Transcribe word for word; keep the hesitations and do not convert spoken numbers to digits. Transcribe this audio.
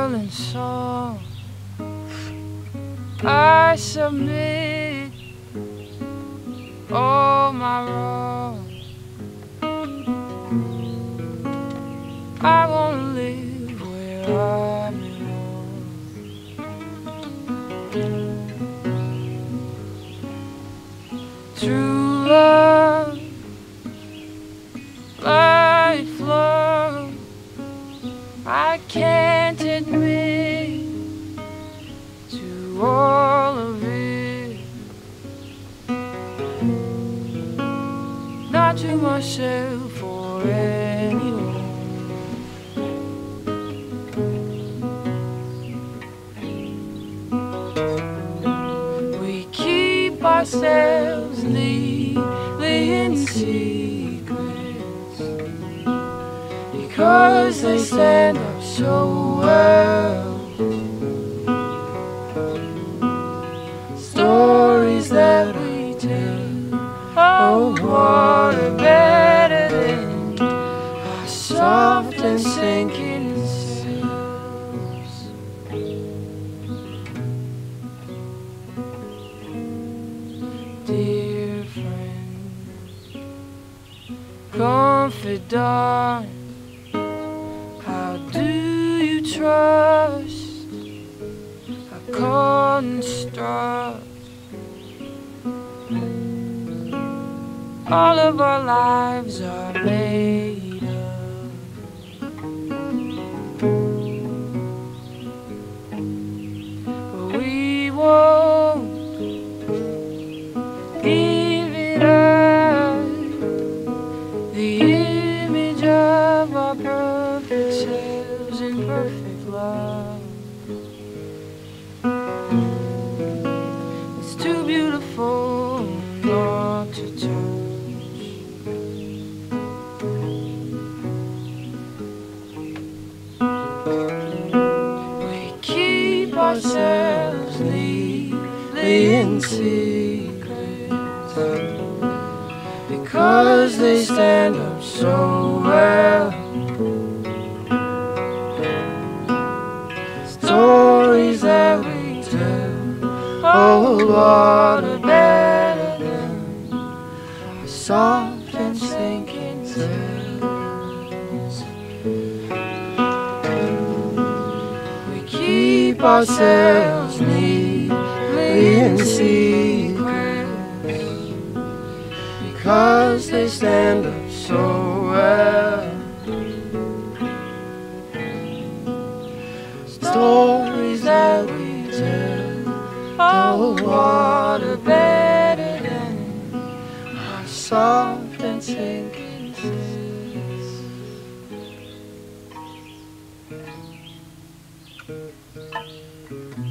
trembling song, I submit all my wrong. I wanna live where I belong. True love, lifelong, I can't admit to all of it, not to myself or anyone. We keep ourselves neatly in secrets because they stand up so well. Stories that we tell, oh, what are better than our soft and sinking selves. Dear friend, confidant, how do you trust a construct? All of our lives are made of. But we won't give it up. The image of our perfect selves in perfect love. It's too beautiful not to touch. We keep ourselves neatly in secrets because they stand up so well. Stories that we tell, oh, what are better than our soft and sinking selves. We keep ourselves neatly in secrets because they stand up so well. Stories that we tell, oh, what are better than our soft and sinking sense.